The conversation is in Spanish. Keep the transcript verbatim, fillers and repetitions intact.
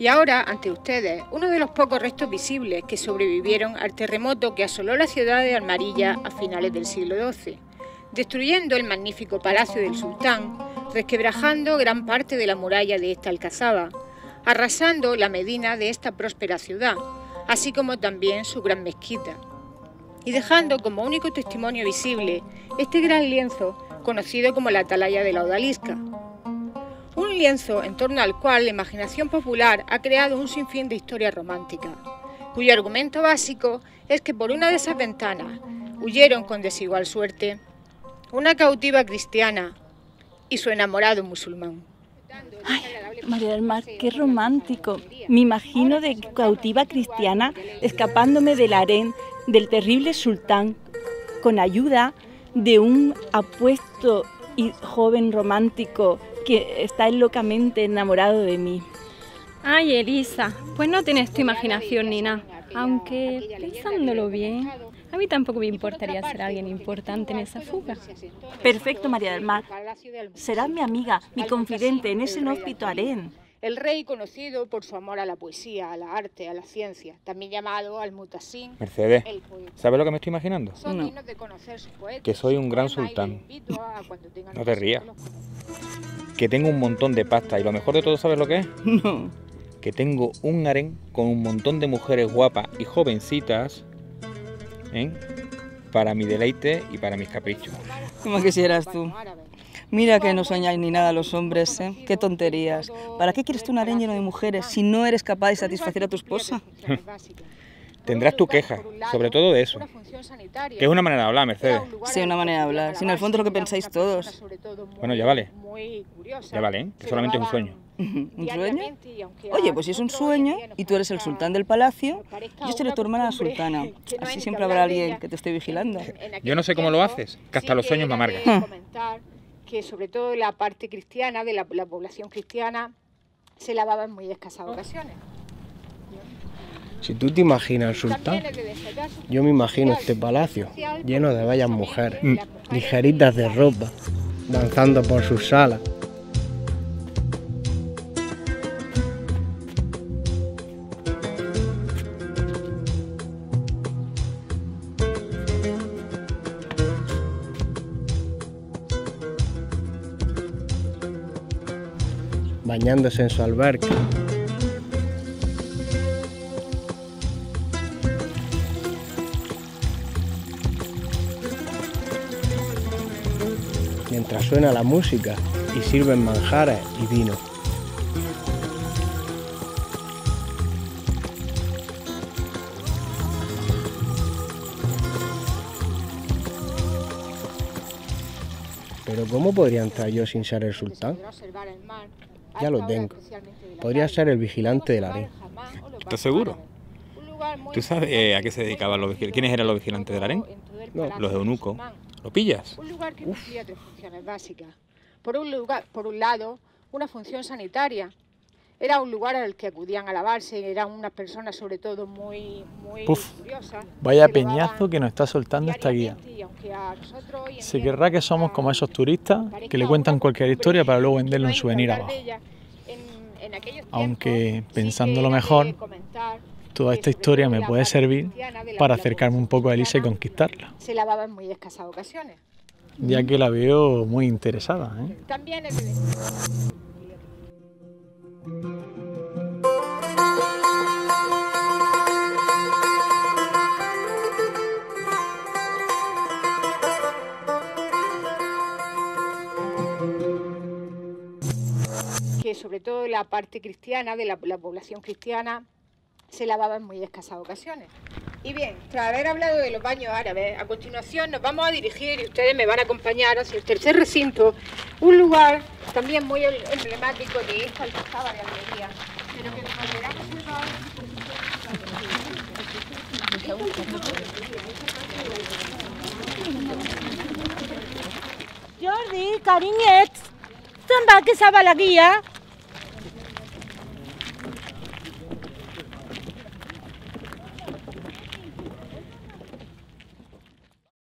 Y ahora, ante ustedes, uno de los pocos restos visibles que sobrevivieron al terremoto que asoló la ciudad de Almarilla a finales del siglo doce, destruyendo el magnífico palacio del sultán, resquebrajando gran parte de la muralla de esta alcazaba, arrasando la medina de esta próspera ciudad, así como también su gran mezquita, y dejando como único testimonio visible este gran lienzo conocido como la Atalaya de la Odalisca. Un lienzo en torno al cual la imaginación popular ha creado un sinfín de historias románticas, cuyo argumento básico es que por una de esas ventanas huyeron con desigual suerte una cautiva cristiana y su enamorado musulmán. Ay, María del Mar, qué romántico. Me imagino de cautiva cristiana escapándome del harén del terrible sultán con ayuda de un apuesto y joven romántico que está locamente enamorado de mí. Ay, Elisa, pues no tienes tu imaginación ni nada. Aunque, pensándolo bien, a mí tampoco me importaría ser alguien importante en esa fuga. Perfecto, María del Mar. Serás mi amiga, mi confidente en ese inhóspito harén. El rey conocido por su amor a la poesía, a la arte, a la ciencia, también llamado Al-Mutassim. Mercedes, ¿sabes lo que me estoy imaginando? No. Que soy un gran sultán. No te rías. Que tengo un montón de pasta y lo mejor de todo, ¿sabes lo que es? No. Que tengo un harén con un montón de mujeres guapas y jovencitas, ¿eh?, para mi deleite y para mis caprichos. ¿Cómo quisieras tú? Mira que no soñáis ni nada los hombres, ¿eh? Qué tonterías. ¿Para qué quieres tú un harén lleno de mujeres si no eres capaz de satisfacer a tu esposa? Tendrás tu queja, sobre todo de eso. Que es una manera de hablar, Mercedes. Sí, una manera de hablar. Si en el fondo es lo que pensáis todos. Bueno, ya vale. Ya vale, ¿eh? Que solamente es un sueño. ¿Un sueño? Oye, pues si es un sueño y tú eres el sultán del palacio, yo seré tu hermana la sultana. Así siempre habrá alguien que te esté vigilando. Yo no sé cómo lo haces, que hasta los sueños me amargan. Que sobre todo la parte cristiana, de la, la población cristiana, se lavaba en muy escasas ocasiones. Si tú te imaginas al sultán, yo me imagino este palacio lleno de bellas mujeres, mm. ligeritas de ropa, danzando por sus salas. Bañándose en su alberca. Mientras suena la música y sirven manjares y vino. Pero ¿cómo podría entrar yo sin ser el sultán? Ya lo tengo. Podría ser el vigilante del harén. ¿Estás seguro? ¿Tú sabes eh, a qué se dedicaban los vigilantes? ¿Quiénes eran los vigilantes del harén? No. Los eunucos. ¿Lo pillas? Un lugar que cumplía tres funciones básicas. Por un, lugar, por un lado, una función sanitaria. Era un lugar al que acudían a lavarse, eran unas personas sobre todo muy, muy Puf, curiosas. Vaya peñazo que nos está soltando esta guía. Se querrá que somos como esos turistas que le cuentan cualquier historia para luego venderle un souvenir abajo. Aunque, pensándolo mejor, toda esta historia me puede servir para acercarme un poco a Elisa y conquistarla. Se lavaba en muy escasas ocasiones. Ya que la veo muy interesada, ¿eh? También el... que sobre todo la parte cristiana, de la, la población cristiana, se lavaba en muy escasas ocasiones. Y bien, tras haber hablado de los baños árabes, a continuación nos vamos a dirigir, y ustedes me van a acompañar, hacia el tercer recinto, un lugar también muy emblemático de esta alcazaba de Almería, pero que nos verá conservado. Jordi, carinyets, se'n va, que s'ha va la guia.